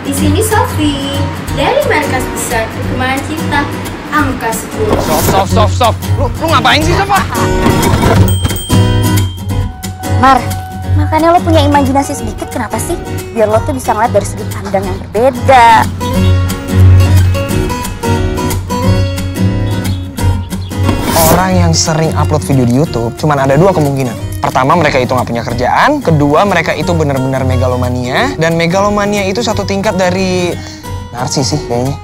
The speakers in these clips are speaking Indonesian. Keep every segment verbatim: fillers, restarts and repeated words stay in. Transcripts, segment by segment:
Di sini Sofi dari Markas Besar Perkembangan Cinta angka sepuluh. Sof, sof, sof, sof. Lu, lu ngapain sih, Sof? Mar, makanya lo punya imajinasi sedikit kenapa sih? Biar lo tuh bisa ngeliat dari sudut pandang yang berbeda. Orang yang sering upload video di YouTube cuman ada dua kemungkinan. Pertama, mereka itu nggak punya kerjaan. Kedua, mereka itu benar-benar megalomania. Dan megalomania itu satu tingkat dari narsis sih kayaknya.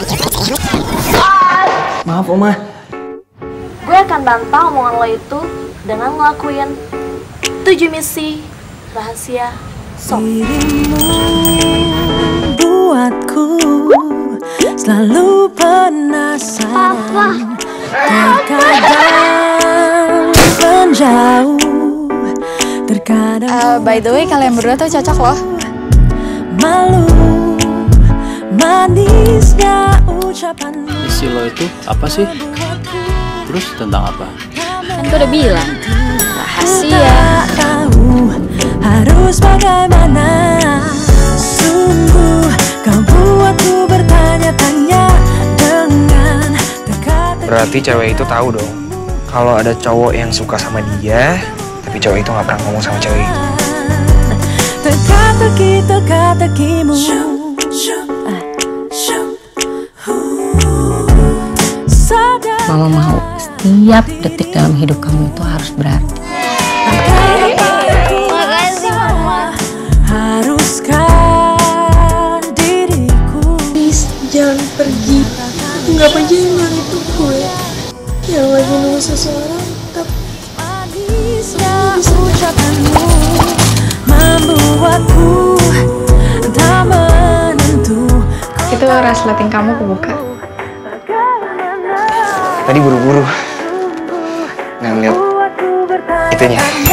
Maaf, Oma. Gue akan bantah omongan lo itu dengan ngelakuin tujuh misi rahasia Sof. Dirimu buatku selalu penasaran. Terkadang menjauh, terkadang uh, by the way, kalian berdua tuh cocok loh. Malu, manisnya ucapan. Isi lo itu apa sih? Terus tentang apa? Kan gue udah bilang, rahasia. Tak tahu harus bagaimana. Sungguh kau buatku bertanya-tanya dengan teka-teki. Berarti cewek itu tahu dong kalau ada cowok yang suka sama dia, tapi cowok itu nggak pernah ngomong sama cewek itu. Teka-teki, teka-tekimu. Mama mau setiap detik dalam hidup kamu itu harus berarti. Makasih, Mama. Haruskah diriku? Please, jangan pergi. Anggap aja emang itu gue yang lagi nunggu seseorang, tapi Manisnya ucapanmu membuatku tak menentu. Itu resleting kamu kebuka. Tadi buru-buru nggak ngeliat itunya.